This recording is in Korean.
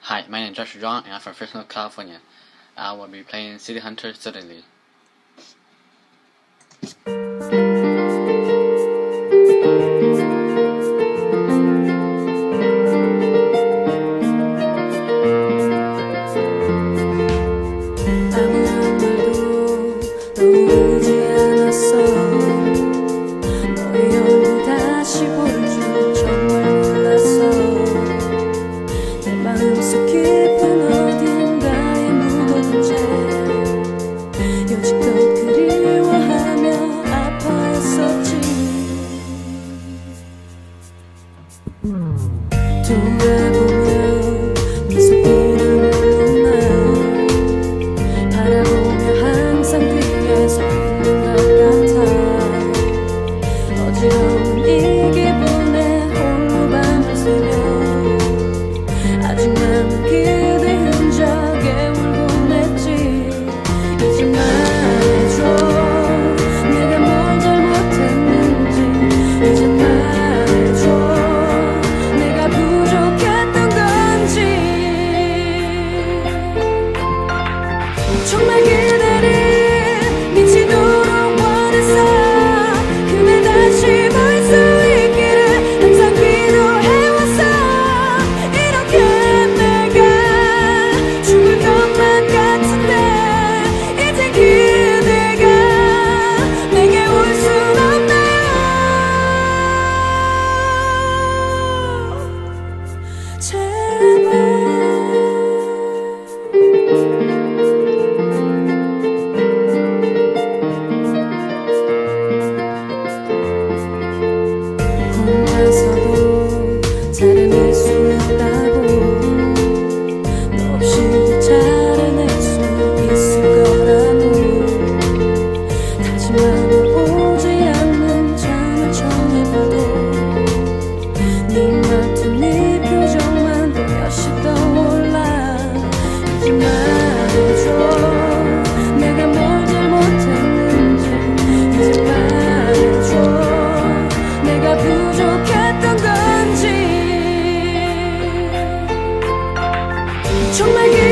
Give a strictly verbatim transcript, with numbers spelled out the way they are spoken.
Hi, my name is Joshua Zhuang and I'm from Fresno, California. I will be playing City Hunter Suddenly. 돌아보면 미소기는 물러나 바라보며 항상 뒤에서 있는 것 같아. 어지러운 이 기분에 홀로 밤을 새며 아직 남은 그대 흔적에 울곤 했지. 이제 말해줘 내가 뭘 잘못했는지. 이제 말해줘 정말 그대를 미치도록 원했어. 그날 다시 볼 수 있기를 항상 기도해왔어. 이렇게 내가 죽을 것만 같은데 이제 그대가 내게 올 순 없나요? 제발 잘해낼 수 있다고 너 없이도 잘해낼 수 있을 거라고 다짐하며 오지 않는 잠을 청해봐도 네 말투 네 표정만 또다시 떠올라. 이제 말해줘 내가 뭘 잘못했는지. 이제 말해줘 내가 부족했던 건지. 정말